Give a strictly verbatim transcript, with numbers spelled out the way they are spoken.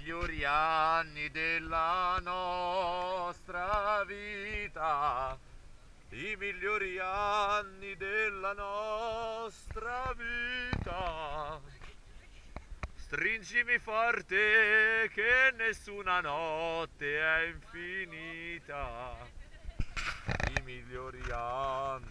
migliori anni della nostra vita, i migliori anni della nostra vita. Stringimi forte che nessuna notte è infinita, i migliori anni